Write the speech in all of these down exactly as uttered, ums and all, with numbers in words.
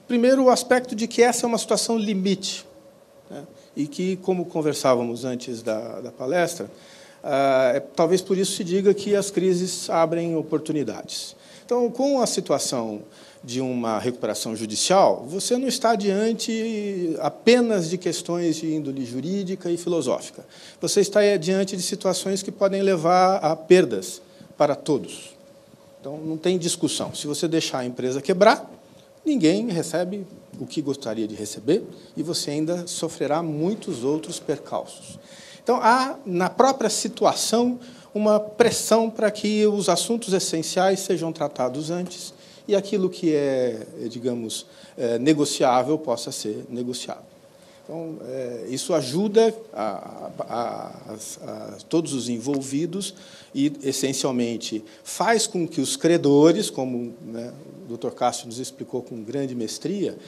Primeiro, o aspecto de que essa é uma situação limite, né? E que, como conversávamos antes da, da palestra, ah, é, talvez por isso se diga que as crises abrem oportunidades. Então, com a situação de uma recuperação judicial, você não está diante apenas de questões de índole jurídica e filosófica. Você está diante de situações que podem levar a perdas para todos. Então, não tem discussão. Se você deixar a empresa quebrar, ninguém recebe o que gostaria de receber e você ainda sofrerá muitos outros percalços. Então, há, na própria situação, uma pressão para que os assuntos essenciais sejam tratados antes e aquilo que é, digamos, é, negociável possa ser negociado. Então, é, isso ajuda a, a, a, a todos os envolvidos e, essencialmente, faz com que os credores, como, né, o doutor Cássio nos explicou com grande mestria,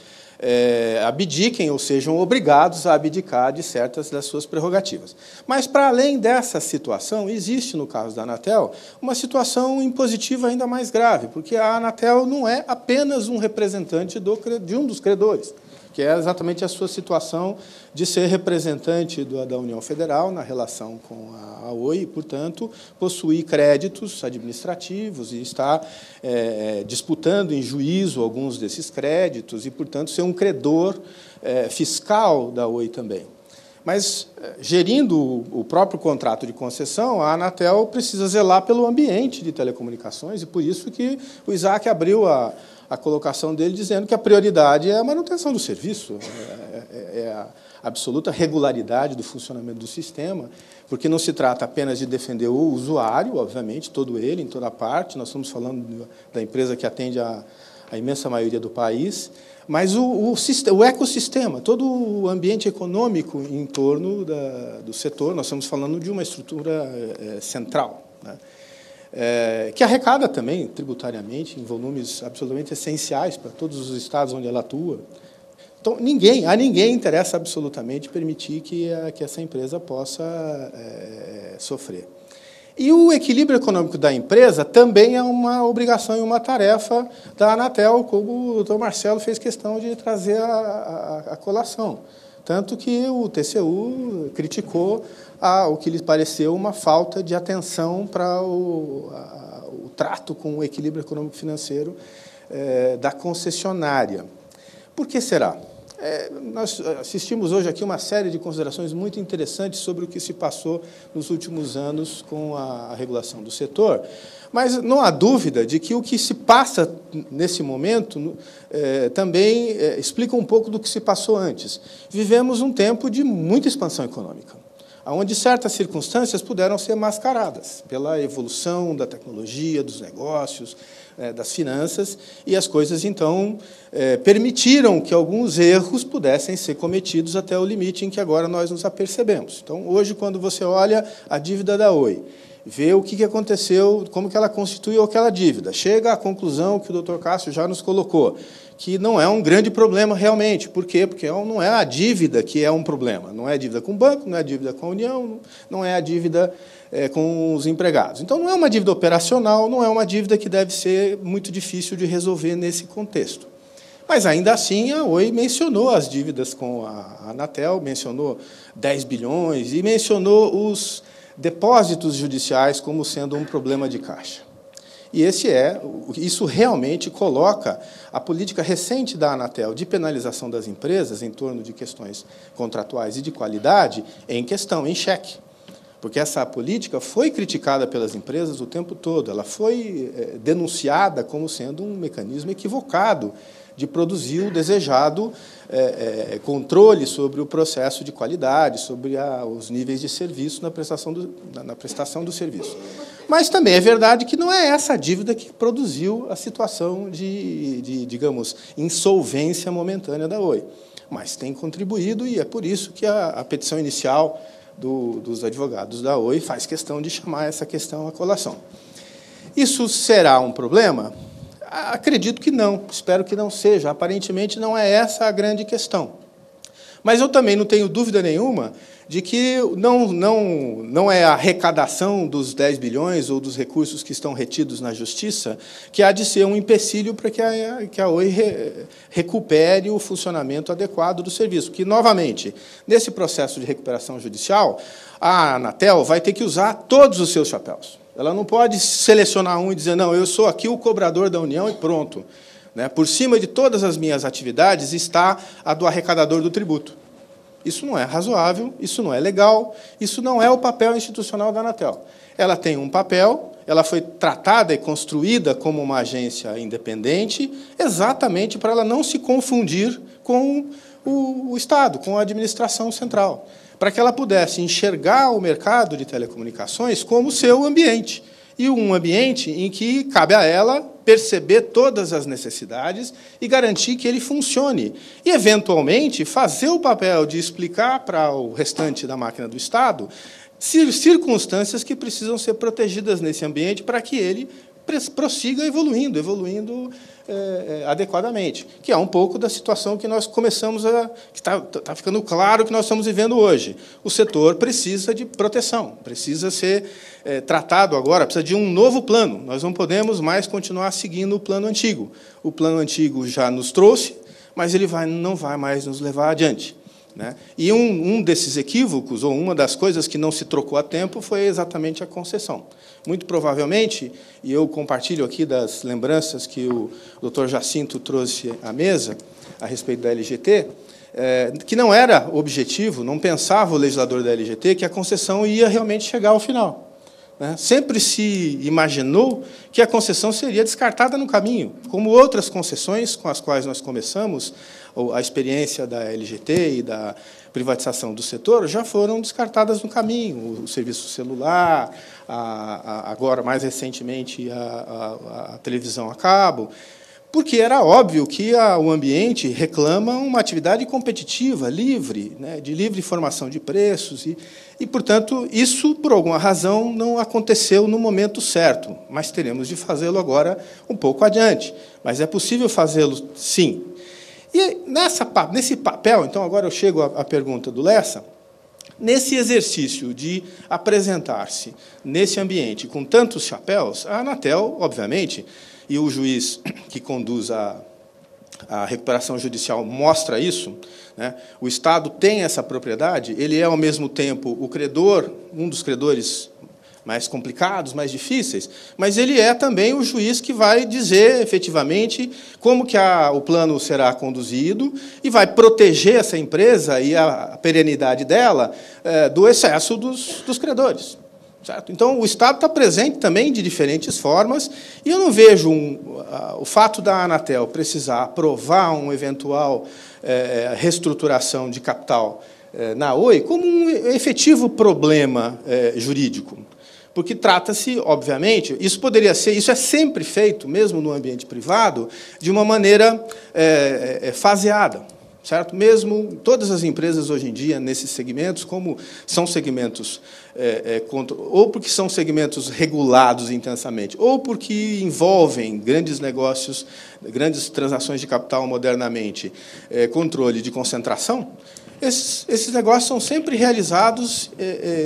é, abdiquem ou sejam obrigados a abdicar de certas das suas prerrogativas. Mas, para além dessa situação, existe, no caso da Anatel, uma situação impositiva ainda mais grave, porque a Anatel não é apenas um representante do, de um dos credores, que é exatamente a sua situação de ser representante do, da União Federal na relação com a, a Oi, e, portanto, possuir créditos administrativos e está é, disputando em juízo alguns desses créditos e, portanto, ser um credor é, fiscal da Oi também. Mas, gerindo o próprio contrato de concessão, a Anatel precisa zelar pelo ambiente de telecomunicações, e por isso que o Isaac abriu a, a colocação dele dizendo que a prioridade é a manutenção do serviço, é, é a absoluta regularidade do funcionamento do sistema, porque não se trata apenas de defender o usuário, obviamente, todo ele, em toda parte, nós estamos falando da empresa que atende a, a imensa maioria do país, mas o, o, o ecossistema, todo o ambiente econômico em torno da, do setor, nós estamos falando de uma estrutura é, central, né? É, que arrecada também, tributariamente, em volumes absolutamente essenciais para todos os estados onde ela atua. Então, ninguém, a ninguém interessa absolutamente permitir que, a, que essa empresa possa é, sofrer. E o equilíbrio econômico da empresa também é uma obrigação e uma tarefa da Anatel, como o doutor Marcelo fez questão de trazer a, a, a colação. Tanto que o T C U criticou a, o que lhe pareceu uma falta de atenção para o, a, o trato com o equilíbrio econômico-financeiro é, da concessionária. Por que será? É, nós assistimos hoje aqui uma série de considerações muito interessantes sobre o que se passou nos últimos anos com a, a regulação do setor, mas não há dúvida de que o que se passa nesse momento é, também é, explica um pouco do que se passou antes. Vivemos um tempo de muita expansão econômica, onde certas circunstâncias puderam ser mascaradas pela evolução da tecnologia, dos negócios, das finanças, e as coisas, então, permitiram que alguns erros pudessem ser cometidos até o limite em que agora nós nos apercebemos. Então, hoje, quando você olha a dívida da Oi, vê o que aconteceu, como que ela constituiu aquela dívida, chega à conclusão que o doutor Cássio já nos colocou, que não é um grande problema realmente. Por quê? Porque não é a dívida que é um problema. Não é a dívida com o banco, não é a dívida com a União, não é a dívida é, com os empregados. Então, não é uma dívida operacional, não é uma dívida que deve ser muito difícil de resolver nesse contexto. Mas, ainda assim, a Oi mencionou as dívidas com a Anatel, mencionou dez bilhões e mencionou os depósitos judiciais como sendo um problema de caixa. E esse é, isso realmente coloca a política recente da Anatel de penalização das empresas em torno de questões contratuais e de qualidade em questão, em xeque. Porque essa política foi criticada pelas empresas o tempo todo, ela foi é, denunciada como sendo um mecanismo equivocado de produzir o desejado é, é, controle sobre o processo de qualidade, sobre a, os níveis de serviço na prestação do, na, na prestação do serviço. Mas também é verdade que não é essa a dívida que produziu a situação de, de, digamos, insolvência momentânea da Oi. Mas tem contribuído, e é por isso que a, a petição inicial do, dos advogados da Oi faz questão de chamar essa questão à colação. Isso será um problema? Acredito que não, espero que não seja. Aparentemente, não é essa a grande questão. Mas eu também não tenho dúvida nenhuma de que não, não, não é a arrecadação dos dez bilhões ou dos recursos que estão retidos na Justiça que há de ser um empecilho para que a, que a Oi re, recupere o funcionamento adequado do serviço. Que, novamente, nesse processo de recuperação judicial, a Anatel vai ter que usar todos os seus chapéus. Ela não pode selecionar um e dizer, não, eu sou aqui o cobrador da União e pronto. Né? Por cima de todas as minhas atividades está a do arrecadador do tributo. Isso não é razoável, isso não é legal, isso não é o papel institucional da Anatel. Ela tem um papel, ela foi tratada e construída como uma agência independente, exatamente para ela não se confundir com o, o Estado, com a administração central, para que ela pudesse enxergar o mercado de telecomunicações como seu ambiente, e um ambiente em que cabe a ela perceber todas as necessidades e garantir que ele funcione. E, eventualmente, fazer o papel de explicar para o restante da máquina do Estado circunstâncias que precisam ser protegidas nesse ambiente para que ele prossiga evoluindo, evoluindo é, adequadamente, que é um pouco da situação que nós começamos a... que está tá ficando claro que nós estamos vivendo hoje. O setor precisa de proteção, precisa ser é, tratado agora, precisa de um novo plano. Nós não podemos mais continuar seguindo o plano antigo. O plano antigo já nos trouxe, mas ele vai, não vai mais nos levar adiante. Né? E um, um desses equívocos, ou uma das coisas que não se trocou a tempo, foi exatamente a concessão. Muito provavelmente, e eu compartilho aqui das lembranças que o doutor Jacinto trouxe à mesa a respeito da L G T, é, que não era objetivo, não pensava o legislador da L G T que a concessão ia realmente chegar ao final. Né? Sempre se imaginou que a concessão seria descartada no caminho, como outras concessões com as quais nós começamos a experiência da L G T e da privatização do setor já foram descartadas no caminho. O serviço celular, a, a, agora, mais recentemente, a, a, a televisão a cabo, porque era óbvio que a, o ambiente reclama uma atividade competitiva, livre, né, de livre formação de preços, e, e, portanto, isso, por alguma razão, não aconteceu no momento certo, mas teremos de fazê-lo agora um pouco adiante. Mas é possível fazê-lo, sim. E nessa, nesse papel, então, agora eu chego à, à pergunta do Lessa, nesse exercício de apresentar-se nesse ambiente com tantos chapéus, a Anatel, obviamente, e o juiz que conduz a, a recuperação judicial mostra isso, né? O Estado tem essa propriedade, ele é, ao mesmo tempo, o credor, um dos credores mais complicados, mais difíceis, mas ele é também o juiz que vai dizer, efetivamente, como que a, o plano será conduzido e vai proteger essa empresa e a perenidade dela é, do excesso dos, dos credores. Certo? Então, o Estado está presente também de diferentes formas, e eu não vejo um, uh, o fato da Anatel precisar aprovar uma eventual uh, reestruturação de capital uh, na Oi como um efetivo problema uh, jurídico. Porque trata-se, obviamente, isso poderia ser, isso é sempre feito, mesmo no ambiente privado, de uma maneira é, é, faseada, certo? Mesmo todas as empresas hoje em dia, nesses segmentos, como são segmentos, é, é, contra, ou porque são segmentos regulados intensamente, ou porque envolvem grandes negócios, grandes transações de capital modernamente, é, controle de concentração, esses, esses negócios são sempre realizados é,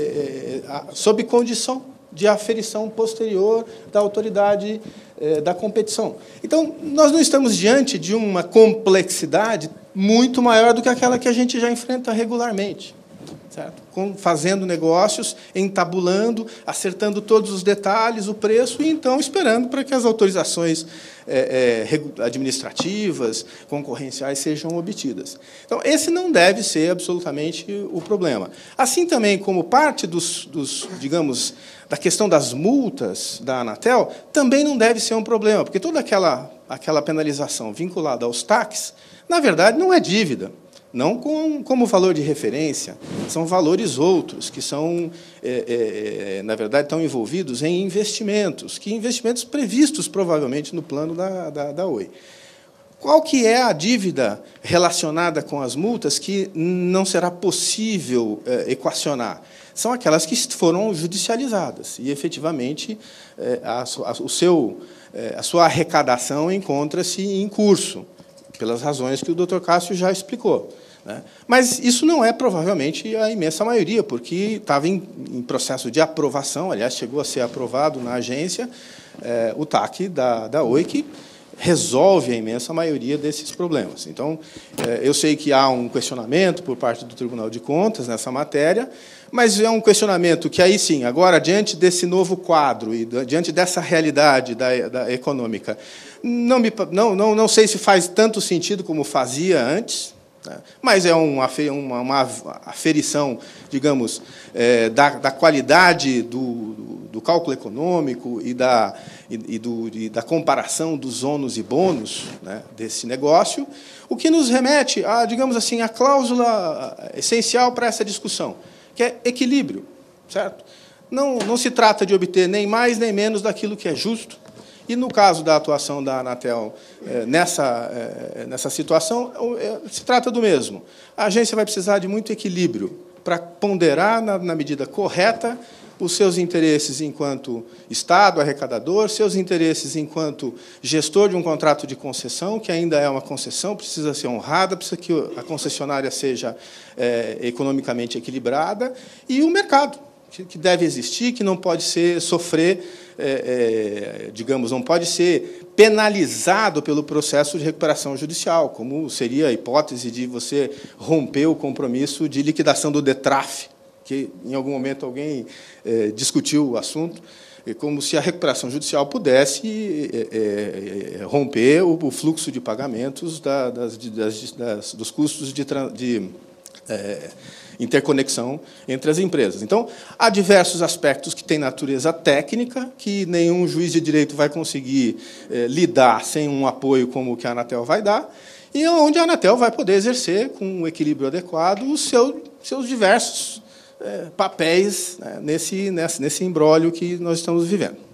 é, é, sob condição de aferição posterior da autoridade eh, da competição. Então, nós não estamos diante de uma complexidade muito maior do que aquela que a gente já enfrenta regularmente, certo? Com, fazendo negócios, entabulando, acertando todos os detalhes, o preço, e, então, esperando para que as autorizações eh, eh, administrativas, concorrenciais, sejam obtidas. Então, esse não deve ser absolutamente o problema. Assim também como parte dos, dos digamos, da questão das multas da Anatel, também não deve ser um problema, porque toda aquela, aquela penalização vinculada aos T A Cs, na verdade, não é dívida, não com, como valor de referência, são valores outros, que são, é, é, na verdade, estão envolvidos em investimentos, que investimentos previstos, provavelmente, no plano da, da, da Oi. Qual que é a dívida relacionada com as multas que não será possível é, equacionar? São aquelas que foram judicializadas, e, efetivamente, é, a, a, o seu, é, a sua arrecadação encontra-se em curso, pelas razões que o doutor Cássio já explicou. né? Mas isso não é, provavelmente, a imensa maioria, porque estava em, em processo de aprovação, aliás, chegou a ser aprovado na agência, é, o T A C da, da Oi, que resolve a imensa maioria desses problemas. Então, é, eu sei que há um questionamento por parte do Tribunal de Contas nessa matéria, mas é um questionamento que, aí sim, agora, diante desse novo quadro e diante dessa realidade da, da econômica, não, me, não, não, não sei se faz tanto sentido como fazia antes, né? Mas é uma, uma, uma aferição, digamos, é, da, da qualidade do, do cálculo econômico e da, e, e do, e da comparação dos ônus e bônus, né, desse negócio, o que nos remete a, digamos assim, a cláusula essencial para essa discussão, que é equilíbrio, certo? Não, não se trata de obter nem mais nem menos daquilo que é justo. E, no caso da atuação da Anatel nessa, nessa situação, se trata do mesmo. A agência vai precisar de muito equilíbrio para ponderar, na, na medida correta, os seus interesses enquanto Estado arrecadador, seus interesses enquanto gestor de um contrato de concessão, que ainda é uma concessão, precisa ser honrada, precisa que a concessionária seja é, economicamente equilibrada, e o mercado, que deve existir, que não pode ser sofrer, é, é, digamos, não pode ser penalizado pelo processo de recuperação judicial, como seria a hipótese de você romper o compromisso de liquidação do DETRAF, que em algum momento alguém é, discutiu o assunto, como se a recuperação judicial pudesse é, é, romper o, o fluxo de pagamentos da, das, das, das, dos custos de, de é, interconexão entre as empresas. Então, há diversos aspectos que têm natureza técnica, que nenhum juiz de direito vai conseguir eh, lidar sem um apoio como o que a Anatel vai dar, e onde a Anatel vai poder exercer, com um equilíbrio adequado, os seu, seus diversos eh, papéis, né, nesse, nesse, nesse imbróglio que nós estamos vivendo.